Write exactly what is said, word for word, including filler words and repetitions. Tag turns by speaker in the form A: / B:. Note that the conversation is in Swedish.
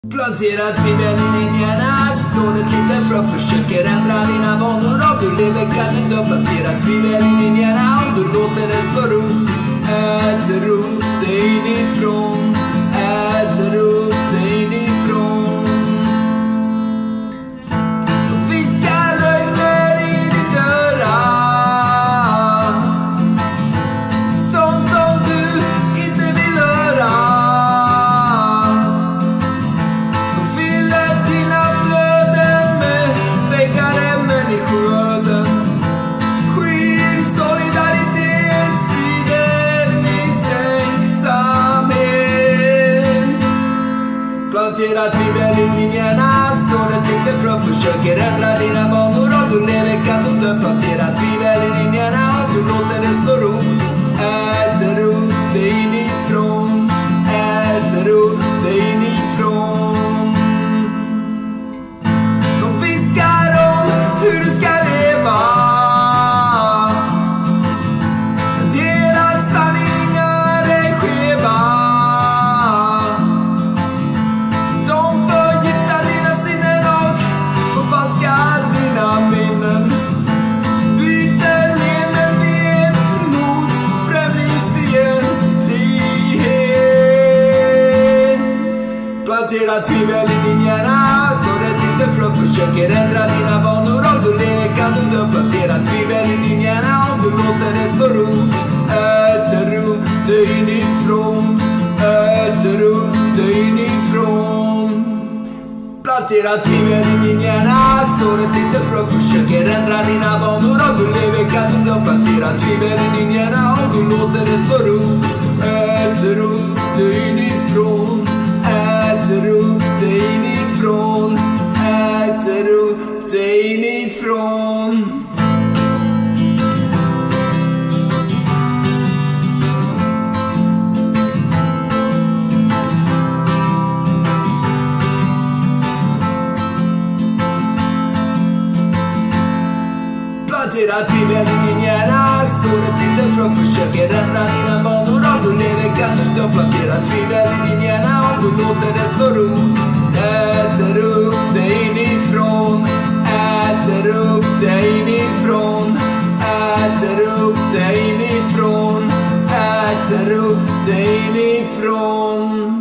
A: Plantera tvivel i linjerna, så det lite frö försöker ändra dina vanor. Om du lever kan du då plantera tvivel i linjerna. Om du låter det slå rot, äter upp dig inifrån, äter upp dig inifrån. Och viskar lögner i ditt öra, sånt som du inte vill höra. Plantera tvivel i linjerna, så det inte frö försöker ändra dina vanor. Om du lever kan du dö. Plantera tvivel i linjerna, om du låter det slå rot, äter upp dig inifrån, äter upp dig inifrån. De viskar om hur du ska leva, deras sanningar är skeva. Plantera tvivel i linjerna, så det inte frö försöker ändra dina vanor. Om du lever kan du dö. Plantera tvivel i linjerna, om du låter det slå rot, äter upp dig inifrån, äter upp dig inifrån. Plantera tvivel i linjerna, så det inte frö försöker ändra dina vanor. Om du lever kan du dö. Plantera tvivel i linjerna, om du låter det slå rot, äter upp dig inifrån, äter upp dig inifrån, äter upp dig inifrån. Plantera tvivel i linjerna, så det inte frö försöker ändra dina vanor. Om du lever kan du dö. Plantera tvivel i linjerna, om du låter det slå rot, äter upp dig inifrån, äter upp dig inifrån, äter upp dig inifrån, äter upp dig inifrån.